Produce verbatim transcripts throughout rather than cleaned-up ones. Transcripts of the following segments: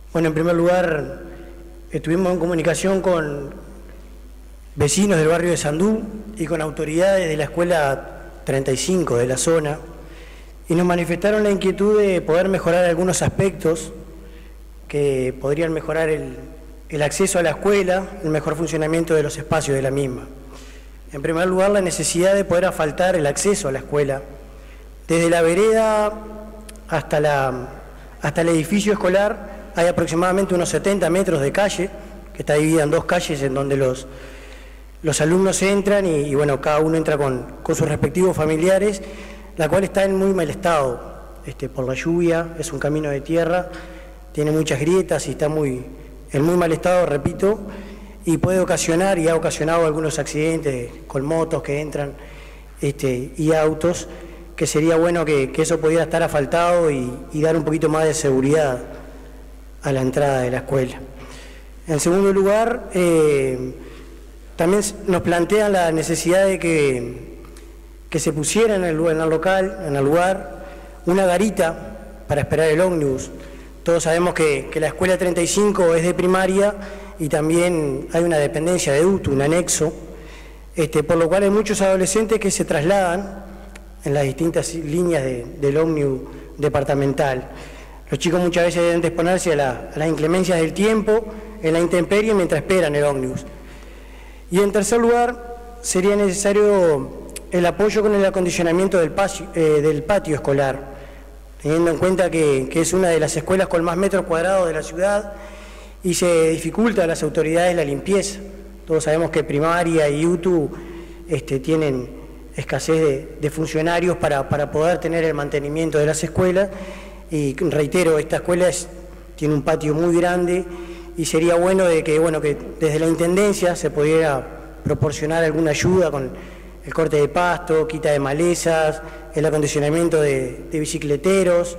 Bueno, en primer lugar, estuvimos en comunicación con vecinos del barrio de Sandú y con autoridades de la escuela treinta y cinco de la zona, y nos manifestaron la inquietud de poder mejorar algunos aspectos que podrían mejorar el, el acceso a la escuela, el mejor funcionamiento de los espacios de la misma. En primer lugar, la necesidad de poder asfaltar el acceso a la escuela, desde la vereda hasta, la, hasta el edificio escolar. Hay aproximadamente unos setenta metros de calle, que está dividida en dos calles en donde los, los alumnos entran y, y bueno, cada uno entra con, con sus respectivos familiares, la cual está en muy mal estado este, por la lluvia, es un camino de tierra, tiene muchas grietas y está muy, en muy mal estado, repito, y puede ocasionar y ha ocasionado algunos accidentes con motos que entran este, y autos, que sería bueno que, que eso pudiera estar asfaltado y, y dar un poquito más de seguridad a la entrada de la escuela. En segundo lugar, eh, también nos plantean la necesidad de que, que se pusiera en el, en el local, en el lugar, una garita para esperar el ómnibus. Todos sabemos que, que la escuela treinta y cinco es de primaria y también hay una dependencia de U T U, un anexo, este, por lo cual hay muchos adolescentes que se trasladan en las distintas líneas de, del ómnibus departamental. Los chicos muchas veces deben exponerse a, la, a las inclemencias del tiempo, en la intemperie, mientras esperan el ómnibus. Y en tercer lugar, sería necesario el apoyo con el acondicionamiento del, patio, eh, del patio escolar, teniendo en cuenta que, que es una de las escuelas con más metros cuadrados de la ciudad y se dificulta a las autoridades la limpieza. Todos sabemos que primaria y U T U este, tienen escasez de, de funcionarios para, para poder tener el mantenimiento de las escuelas. Y reitero, esta escuela es, tiene un patio muy grande y sería bueno de que, bueno, que desde la Intendencia se pudiera proporcionar alguna ayuda con el corte de pasto, quita de malezas, el acondicionamiento de, de bicicleteros,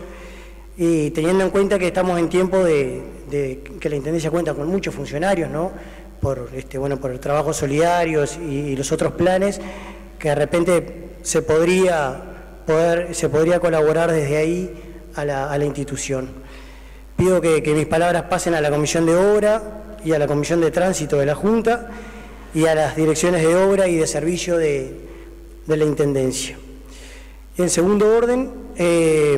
y teniendo en cuenta que estamos en tiempo de, de que la Intendencia cuenta con muchos funcionarios, ¿no? Por, este, bueno, por trabajos solidarios y, y los otros planes, que de repente se podría, poder, se podría colaborar desde ahí A la, a la institución. Pido que, que mis palabras pasen a la Comisión de Obra y a la Comisión de Tránsito de la Junta y a las direcciones de obra y de servicio de, de la Intendencia. En segundo orden, eh,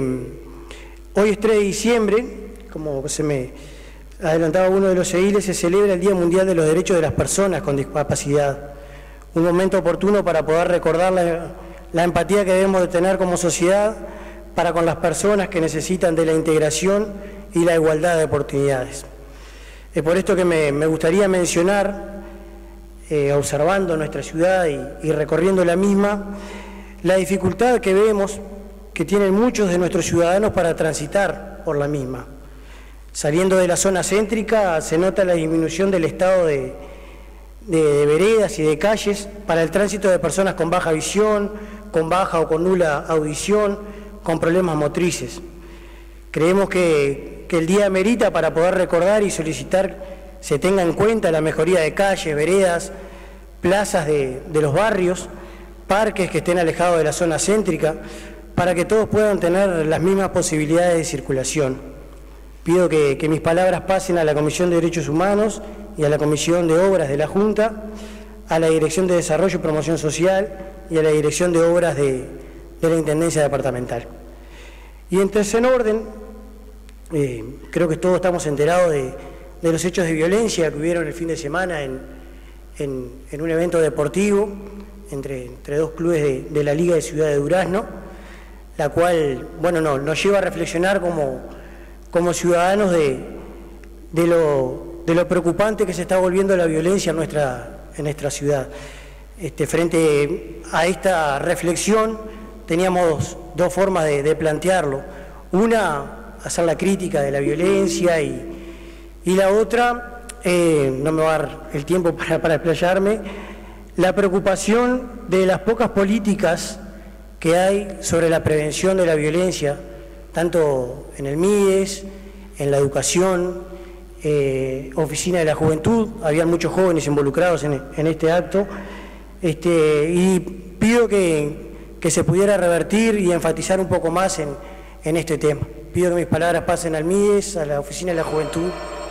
hoy es tres de diciembre, como se me adelantaba uno de los ediles, se celebra el Día Mundial de los Derechos de las Personas con Discapacidad. Un momento oportuno para poder recordar la, la empatía que debemos de tener como sociedad para con las personas que necesitan de la integración y la igualdad de oportunidades. Es por esto que me, me gustaría mencionar, eh, observando nuestra ciudad y, y recorriendo la misma, la dificultad que vemos que tienen muchos de nuestros ciudadanos para transitar por la misma. Saliendo de la zona céntrica se nota la disminución del estado de, de, de veredas y de calles para el tránsito de personas con baja visión, con baja o con nula audición, con problemas motrices. Creemos que, que el día amerita para poder recordar y solicitar se tenga en cuenta la mejoría de calles, veredas, plazas de, de los barrios, parques que estén alejados de la zona céntrica, para que todos puedan tener las mismas posibilidades de circulación. Pido que, que mis palabras pasen a la Comisión de Derechos Humanos y a la Comisión de Obras de la Junta, a la Dirección de Desarrollo y Promoción Social y a la Dirección de Obras de de la Intendencia Departamental. Y en tercer orden, eh, creo que todos estamos enterados de, de los hechos de violencia que hubieron el fin de semana en, en, en un evento deportivo entre, entre dos clubes de, de la Liga de Ciudad de Durazno, la cual, bueno, no, nos lleva a reflexionar como, como ciudadanos de, de, lo, de lo preocupante que se está volviendo la violencia en nuestra, en nuestra ciudad. Este, frente a esta reflexión, teníamos dos formas de, de plantearlo. Una, hacer la crítica de la violencia y, y la otra, eh, no me va a dar el tiempo para, para explayarme, la preocupación de las pocas políticas que hay sobre la prevención de la violencia, tanto en el M I E S, en la educación, eh, Oficina de la Juventud, habían muchos jóvenes involucrados en, en este acto, este, y pido que que se pudiera revertir y enfatizar un poco más en, en este tema. Pido que mis palabras pasen al M I D E S, a la Oficina de la Juventud